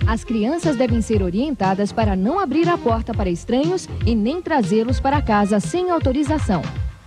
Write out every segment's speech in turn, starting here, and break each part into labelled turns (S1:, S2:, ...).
S1: As crianças devem ser orientadas para não abrir a porta para estranhos e nem trazê-los para casa sem autorização.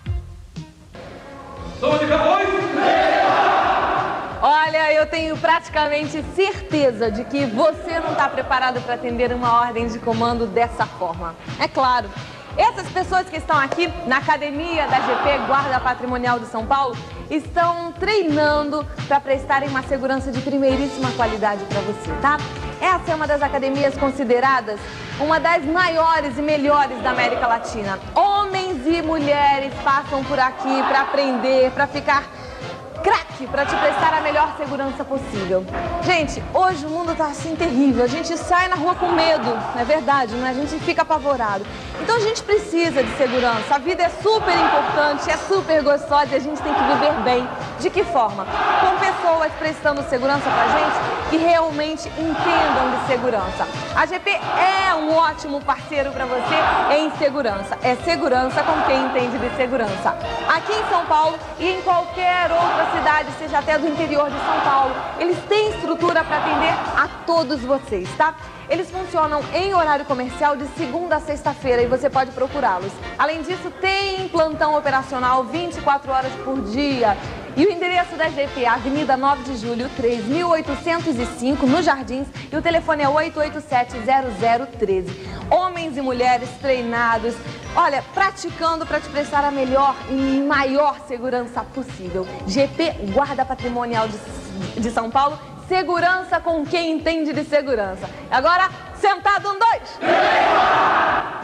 S2: Olha, eu tenho praticamente certeza de que você não está preparado para atender uma ordem de comando dessa forma. É claro, essas pessoas que estão aqui na academia da GP Guarda Patrimonial de São Paulo estão treinando para prestarem uma segurança de primeiríssima qualidade para você, tá? Essa é uma das academias consideradas uma das maiores e melhores da América Latina. Homens e mulheres passam por aqui para aprender, para ficar craque, para te prestar a melhor segurança possível. Gente, hoje o mundo tá assim terrível, a gente sai na rua com medo, não é verdade, né? A gente fica apavorado. Então a gente precisa de segurança, a vida é super importante, é super gostosa e a gente tem que viver bem. De que forma? Com pessoas prestando segurança pra gente que realmente entendam de segurança. A GP é um ótimo parceiro para você em segurança. É segurança com quem entende de segurança. Aqui em São Paulo e em qualquer outra cidade, seja até do interior de São Paulo, eles têm estrutura para atender a todos vocês, tá? Eles funcionam em horário comercial de segunda a sexta-feira e você pode procurá-los. Além disso, tem plantão operacional 24 horas por dia. E o endereço da GP é Avenida 9 de Julho, 3805, nos Jardins, e o telefone é 887-0013. Homens e mulheres treinados, olha, praticando para te prestar a melhor e maior segurança possível. GP Guarda Patrimonial de São Paulo, segurança com quem entende de segurança. Agora, sentado, 1, 2...